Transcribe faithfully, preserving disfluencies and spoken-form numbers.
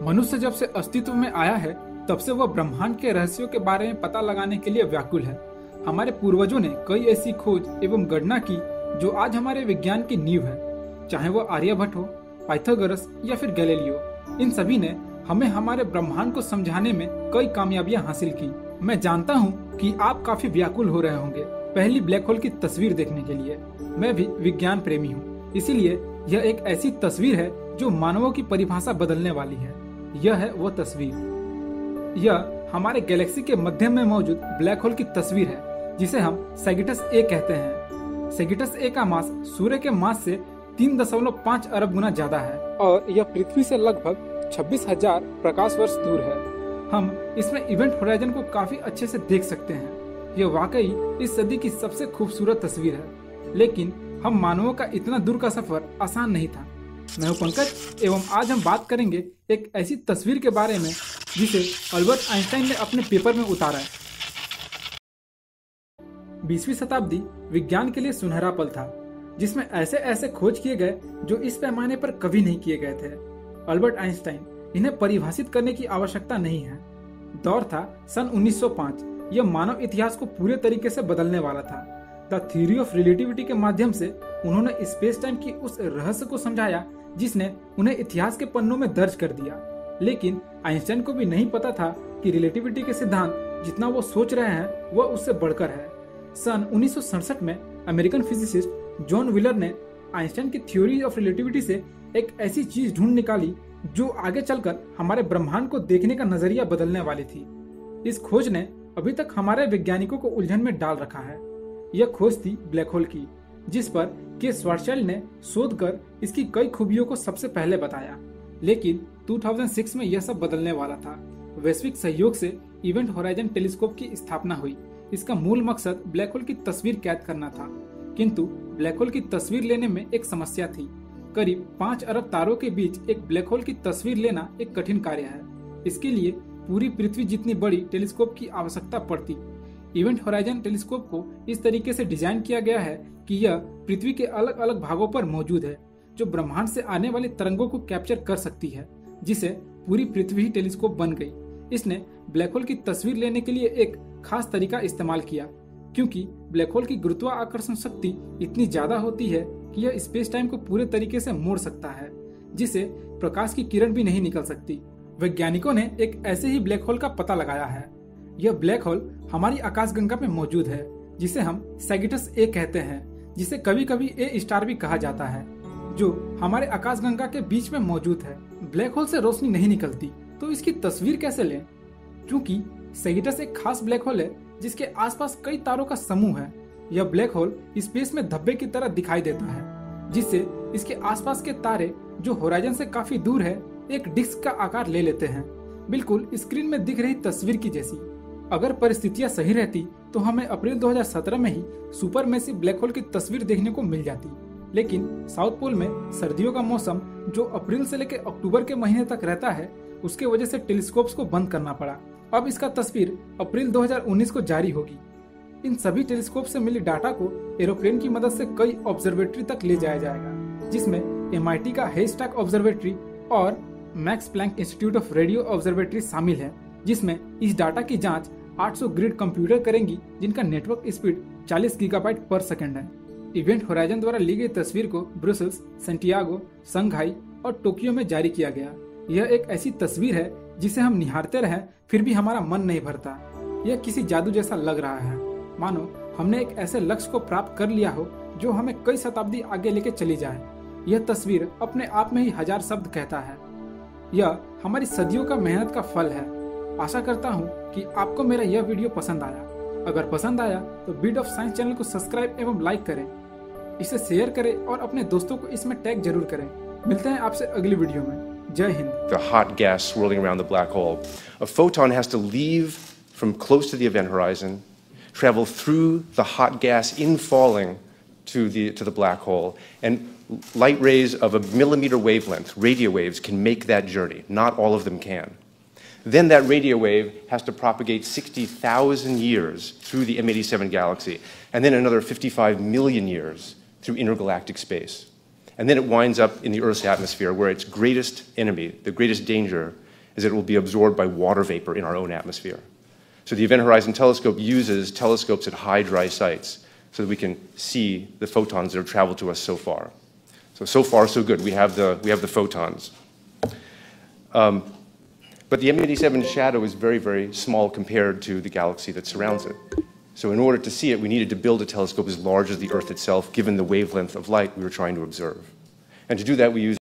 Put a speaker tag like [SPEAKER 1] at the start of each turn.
[SPEAKER 1] मनुष्य जब से अस्तित्व में आया है तब से वह ब्रह्मांड के रहस्यों के बारे में पता लगाने के लिए व्याकुल है। हमारे पूर्वजों ने कई ऐसी खोज एवं गणना की जो आज हमारे विज्ञान की नींव है। चाहे वह आर्यभट्ट हो, पाइथागोरस या फिर गैलीलियो, इन सभी ने हमें हमारे ब्रह्मांड को समझाने में कई कामयाबियां हासिल की। मैं जानता हूँ कि आप काफी व्याकुल हो रहे होंगे पहली ब्लैक होल की तस्वीर देखने के लिए। मैं भी विज्ञान प्रेमी हूँ, इसीलिए यह एक ऐसी तस्वीर है जो मानवों की परिभाषा बदलने वाली है। यह है वो तस्वीर। यह हमारे गैलेक्सी के मध्य में मौजूद ब्लैक होल की तस्वीर है जिसे हम सैगिटस ए कहते हैं। सैगिटस ए का मास सूर्य के मास से तीन दशमलव पाँच अरब गुना ज्यादा है और यह पृथ्वी से लगभग छब्बीस हजार प्रकाश वर्ष दूर है। हम इसमें इवेंट होराइजन को काफी अच्छे से देख सकते हैं। यह वाकई इस सदी की सबसे खूबसूरत तस्वीर है, लेकिन हम मानवों का इतना दूर का सफर आसान नहीं था। मैं हूं पंकज एवं आज हम बात करेंगे एक ऐसी तस्वीर के बारे में जिसे अल्बर्ट आइंस्टाइन ने अपने पेपर में उतारा है। बीसवीं शताब्दी विज्ञान के लिए सुनहरा पल था जिसमें ऐसे ऐसे खोज किए गए जो इस पैमाने पर कभी नहीं किए गए थे। अल्बर्ट आइंस्टाइन, इन्हें परिभाषित करने की आवश्यकता नहीं है। दौर था सन उन्नीस सौ पाँच। यह मानव इतिहास को पूरे तरीके से बदलने वाला था। द थ्योरी ऑफ रिलेटिविटी के माध्यम से उन्होंने स्पेस टाइम की उस रहस्य को समझाया जिसने उन्हें इतिहास के पन्नों में दर्ज कर दिया। लेकिन आइंस्टाइन को भी नहीं पता था कि रिलेटिविटी के सिद्धांत जितना वो सोच रहे हैं वह उससे बढ़कर है। सन उन्नीस सौ सड़सठ में अमेरिकन फिजिसिस्ट जॉन व्हीलर ने आइंस्टाइन की थ्योरी ऑफ रिलेटिविटी से एक ऐसी चीज ढूंढ निकाली जो आगे चलकर हमारे ब्रह्मांड को देखने का नजरिया बदलने वाली थी। इस खोज ने अभी तक हमारे वैज्ञानिकों को उलझन में डाल रखा है। यह खोज थी ब्लैक होल की, जिस पर के श्वार्ज़शील्ड ने शोध कर इसकी कई खूबियों को सबसे पहले बताया। लेकिन दो हज़ार छह में यह सब बदलने वाला था। वैश्विक सहयोग से इवेंट होराइजन टेलीस्कोप की स्थापना हुई। इसका मूल मकसद ब्लैक होल की तस्वीर कैद करना था, किंतु ब्लैक होल की तस्वीर लेने में एक समस्या थी। करीब पाँच अरब तारों के बीच एक ब्लैक होल की तस्वीर लेना एक कठिन कार्य है। इसके लिए पूरी पृथ्वी जितनी बड़ी टेलीस्कोप की आवश्यकता पड़ती। इवेंट होराइजन टेलीस्कोप को इस तरीके से डिजाइन किया गया है कि यह पृथ्वी के अलग अलग भागों पर मौजूद है जो ब्रह्मांड से आने वाली तरंगों को कैप्चर कर सकती है, जिसे पूरी पृथ्वी ही टेलीस्कोप बन गई। इसने ब्लैक होल की तस्वीर लेने के लिए एक खास तरीका इस्तेमाल किया, क्योंकि ब्लैक होल की गुरुत्वाकर्षण शक्ति इतनी ज्यादा होती है कि यह स्पेस टाइम को पूरे तरीके से मोड़ सकता है, जिसे प्रकाश की किरण भी नहीं निकल सकती। वैज्ञानिकों ने एक ऐसे ही ब्लैक होल का पता लगाया है। यह ब्लैक होल हमारी आकाशगंगा में मौजूद है, जिसे हम सैगिटस ए कहते हैं, जिसे कभी कभी ए स्टार भी कहा जाता है, जो हमारे आकाशगंगा के बीच में मौजूद है। ब्लैक होल से रोशनी नहीं निकलती, तो इसकी तस्वीर कैसे लें? क्योंकि सैगिटस एक खास ब्लैक होल है जिसके आसपास कई तारों का समूह है। यह ब्लैक होल स्पेस में धब्बे की तरह दिखाई देता है, जिससे इसके आसपास के तारे जो होराइजन से काफी दूर है एक डिस्क का आकार ले लेते हैं, बिल्कुल स्क्रीन में दिख रही तस्वीर की जैसी। अगर परिस्थितियां सही रहती तो हमें अप्रैल दो हज़ार सत्रह में ही सुपरमैसिव ब्लैक होल की तस्वीर देखने को मिल जाती। लेकिन साउथ पोल में सर्दियों का मौसम जो अप्रैल से लेकर अक्टूबर के महीने तक रहता है, उसके वजह से टेलीस्कोप्स को बंद करना पड़ा। अब इसका तस्वीर अप्रैल दो हज़ार उन्नीस को जारी होगी। इन सभी टेलीस्कोप से मिली डाटा को एरोप्लेन की मदद से कई ऑब्जर्वेटरी तक ले जाया जाएगा, जिसमें एम आई टी का हेस्टैक ऑब्जर्वेटरी और Max Planck Institute of Radio Observatory शामिल है, जिसमें इस डाटा की जांच आठ सौ ग्रिड कंप्यूटर करेंगी जिनका नेटवर्क स्पीड चालीस गीगाबाइट पर सेकंड है। इवेंट होराइजन द्वारा ली गई तस्वीर को ब्रुसेल्स, सैंटियागो, शंघाई और टोक्यो में जारी किया गया। यह एक ऐसी तस्वीर है जिसे हम निहारते रहें फिर भी हमारा मन नहीं भरता। यह किसी जादू जैसा लग रहा है, मानो हमने एक ऐसे लक्ष्य को प्राप्त कर लिया हो जो हमें कई शताब्दी आगे लेके चली जाए। यह तस्वीर अपने आप में ही हजार शब्द कहता है। यह हमारी सदियों का मेहनत का फल है। आशा करता हूँ कि आपको मेरा यह वीडियो पसंद आया। अगर पसंद आया तो बीट ऑफ साइंस चैनल को सब्सक्राइब एवं लाइक करें, इसे शेयर करें और अपने दोस्तों को इसमें टैग जरूर करें। मिलते हैं आपसे अगली वीडियो में। जय Hind.
[SPEAKER 2] The hot gas swirling around the black hole. A photon has to leave from close to the event horizon, travel through the hot gas in falling to the to the black hole, and light rays of a millimeter wavelength, radio waves, can make that journey. Not all of them can. Then that radio wave has to propagate sixty thousand years through the M eighty-seven galaxy, and then another fifty-five million years through intergalactic space. And then it winds up in the Earth's atmosphere, where its greatest enemy, the greatest danger, is that it will be absorbed by water vapor in our own atmosphere. So the Event Horizon Telescope uses telescopes at high dry sites so that we can see the photons that have traveled to us so far. So, so far, so good. We have the, we have the photons. Um, but the M eighty-seven shadow is very, very small compared to the galaxy that surrounds it. So in order to see it, we needed to build a telescope as large as the Earth itself, given the wavelength of light we were trying to observe. And to do that, we used